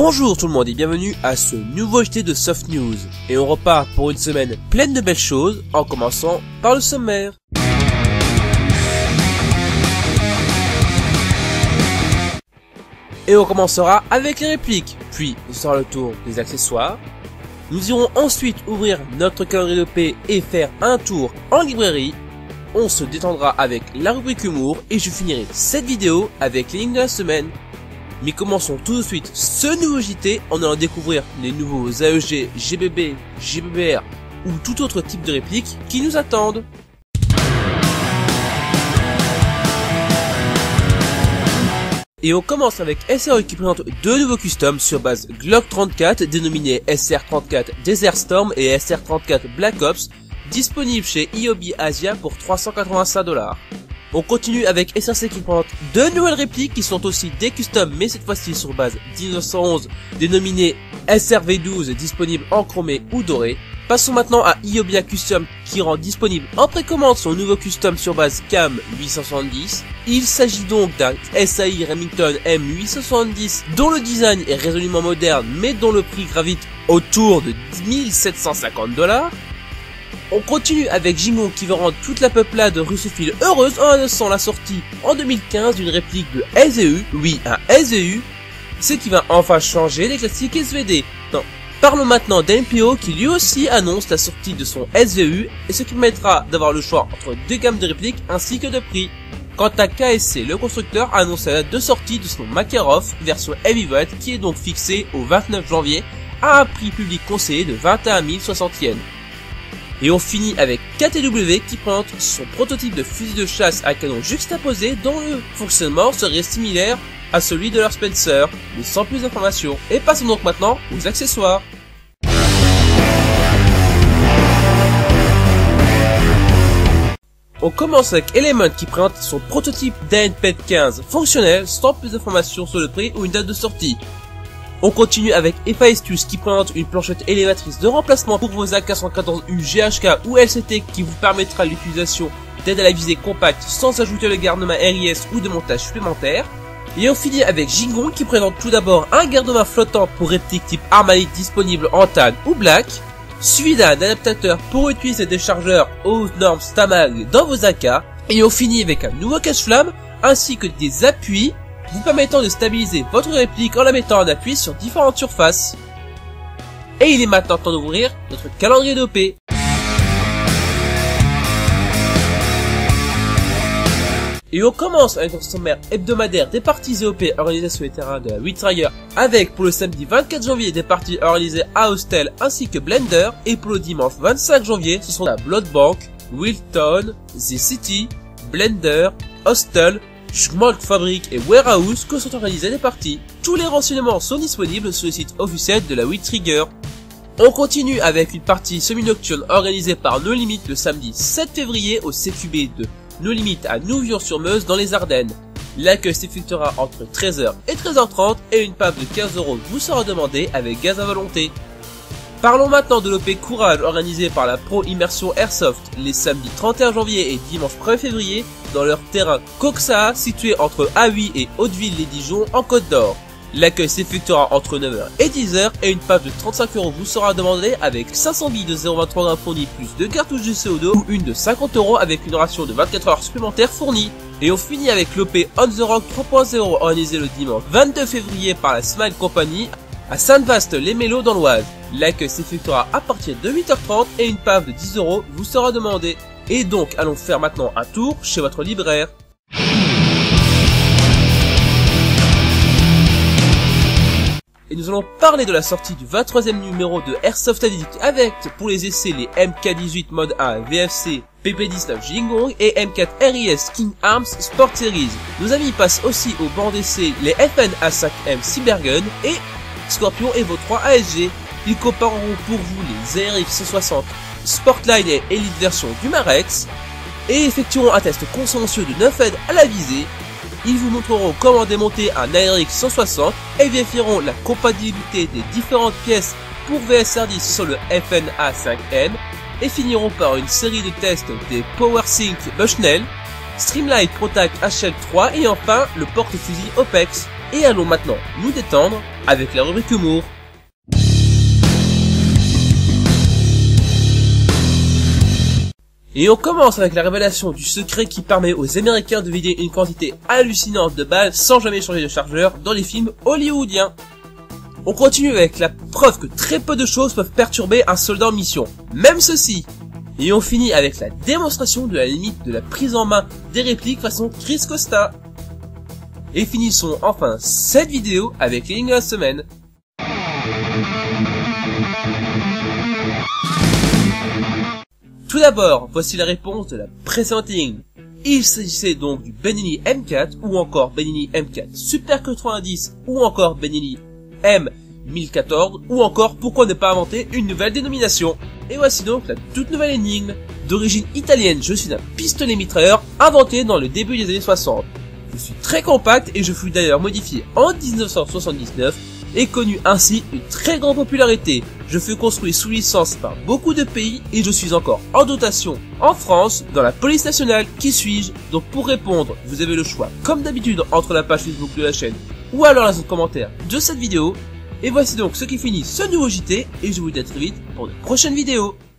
Bonjour tout le monde et bienvenue à ce nouveau JT de Soft News. Et on repart pour une semaine pleine de belles choses, en commençant par le sommaire. Et on commencera avec les répliques, puis ce sera le tour des accessoires. Nous irons ensuite ouvrir notre calendrier de paix et faire un tour en librairie. On se détendra avec la rubrique humour et je finirai cette vidéo avec les lignes de la semaine. Mais commençons tout de suite ce nouveau JT en allant découvrir les nouveaux AEG, GBB, GBBR ou tout autre type de répliques qui nous attendent. Et on commence avec SRE qui présente deux nouveaux customs sur base Glock 34 dénominés SR34 Desert Storm et SR34 Black Ops, disponibles chez Iobi Asia pour 385 $. On continue avec SRC qui présente deux nouvelles répliques qui sont aussi des customs mais cette fois-ci sur base 1911 dénominés SRV12 disponibles en chromé ou doré. Passons maintenant à Iobia Custom qui rend disponible en précommande son nouveau custom sur base CAM 870. Il s'agit donc d'un SAI Remington M870 dont le design est résolument moderne mais dont le prix gravite autour de 1750 $. On continue avec Jingon qui veut rendre toute la peuplade russophile heureuse en annonçant la sortie en 2015 d'une réplique de SVU, oui un SVU, ce qui va enfin changer les classiques SVD. Non. Parlons maintenant d'NPO qui lui aussi annonce la sortie de son SVU et ce qui permettra d'avoir le choix entre deux gammes de répliques ainsi que de prix. Quant à KSC, le constructeur annonce la date de sortie de son Makarov version Heavyweight qui est donc fixée au 29 janvier à un prix public conseillé de 21 060 yens. Et on finit avec KTW qui présente son prototype de fusil de chasse à canon juxtaposé dont le fonctionnement serait similaire à celui de leur Spencer, mais sans plus d'informations. Et passons donc maintenant aux accessoires. On commence avec Element qui présente son prototype d'ANPED 15 fonctionnel sans plus d'informations sur le prix ou une date de sortie. On continue avec Hephaestus qui présente une planchette élévatrice de remplacement pour vos AK-114U GHK ou LCT qui vous permettra l'utilisation d'aide à la visée compacte sans ajouter le garde-main RIS ou de montage supplémentaire. Et on finit avec Jingon qui présente tout d'abord un garde-main flottant pour réplique type Armalite disponible en tan ou black, suivi d'un adaptateur pour utiliser des chargeurs aux normes Stamag dans vos AK. Et on finit avec un nouveau cache-flamme ainsi que des appuis vous permettant de stabiliser votre réplique en la mettant en appui sur différentes surfaces. Et il est maintenant temps d'ouvrir notre calendrier d'OP. Et on commence avec notre sommaire hebdomadaire des parties EOP organisées sur les terrains de la Witrager avec pour le samedi 24 janvier des parties organisées à Hostel ainsi que Blender et pour le dimanche 25 janvier ce sont la Bloodbank, Wilton, The City, Blender, Hostel, Schmalk Fabric et Warehouse que sont organisés les parties. Tous les renseignements sont disponibles sur le site officiel de la Witrager. On continue avec une partie semi-nocturne organisée par No Limit le samedi 7 février au CQB de No Limit à Nouvion-sur-Meuse dans les Ardennes. L'accueil s'effectuera entre 13h et 13h30 et une pape de 15 € vous sera demandée avec gaz à volonté. Parlons maintenant de l'OP Courage organisé par la Pro Immersion Airsoft les samedis 31 janvier et dimanche 1er février dans leur terrain Coxaa situé entre A8 et Hauteville-les-Dijon en Côte d'Or. L'accueil s'effectuera entre 9h et 10h et une pape de 35 € vous sera demandée avec 500 billes de 0,23 g fournies plus 2 cartouches de CO2 ou une de 50 € avec une ration de 24 heures supplémentaires fournie. Et on finit avec l'OP On The Rock 3.0 organisé le dimanche 22 février par la Smile Company à Saint-Vaast-les-Mélos dans l'Oise. L'accueil s'effectuera à partir de 8h30 et une pave de 10 € vous sera demandée. Et donc allons faire maintenant un tour chez votre libraire. Et nous allons parler de la sortie du 23e numéro de Airsoft Addict avec pour les essais les MK18 Mode 1 VFC PP19 Jingong et M4 RIS King Arms Sport Series. Nos amis passent aussi au banc d'essai les FN-A5M Cybergun et Scorpion Evo 3 ASG. Ils compareront pour vous les ARX 160 Sportline et Elite version du Marex et effectueront un test consciencieux de 9 aides à la visée. Ils vous montreront comment démonter un ARX 160 et vérifieront la compatibilité des différentes pièces pour VSR10 sur le FN-A5M et finiront par une série de tests des PowerSync Bushnell, Streamlight Protect HL3 et enfin le porte-fusil OPEX. Et allons maintenant nous détendre avec la rubrique humour. Et on commence avec la révélation du secret qui permet aux Américains de vider une quantité hallucinante de balles sans jamais changer de chargeur dans les films hollywoodiens. On continue avec la preuve que très peu de choses peuvent perturber un soldat en mission, même ceci. Et on finit avec la démonstration de la limite de la prise en main des répliques façon Chris Costa. Et finissons enfin cette vidéo avec les lignes de la semaine. Tout d'abord, voici la réponse de la précédente ligne. Il s'agissait donc du Benelli M4 ou encore Benelli M4 Super 90 ou encore Benelli M1014 ou encore pourquoi ne pas inventer une nouvelle dénomination. Et voici donc la toute nouvelle énigme. D'origine italienne, je suis un pistolet mitrailleur inventé dans le début des années 60. Je suis très compact et je fus d'ailleurs modifié en 1979 et connu ainsi une très grande popularité. Je fus construit sous licence par beaucoup de pays et je suis encore en dotation en France dans la police nationale. Qui suis-je? Donc pour répondre, vous avez le choix comme d'habitude entre la page Facebook de la chaîne ou alors la zone commentaire de cette vidéo. Et voici donc ce qui finit ce nouveau JT et je vous dis à très vite pour de prochaines vidéos.